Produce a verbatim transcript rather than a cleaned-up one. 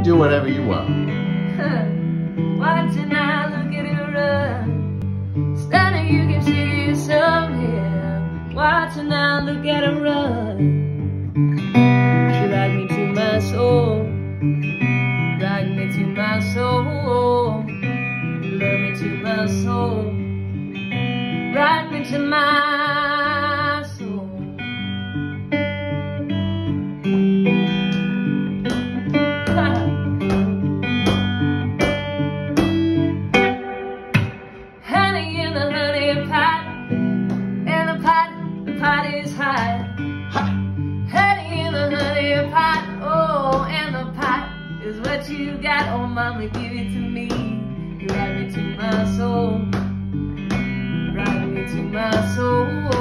do whatever you want. Watch it now, look at it run. Standing, you can see yourself here. Watch it now, look at it run. She ride me to my soul. Ride me to my soul. Love me to my soul. Ride me to my soul. Honey in the honey pot, and the pot, the pot is hot. Honey in the honey pot, oh, and the pot is what you got. Oh, mama, give it to me. You ride me to my soul. Ride me to my soul.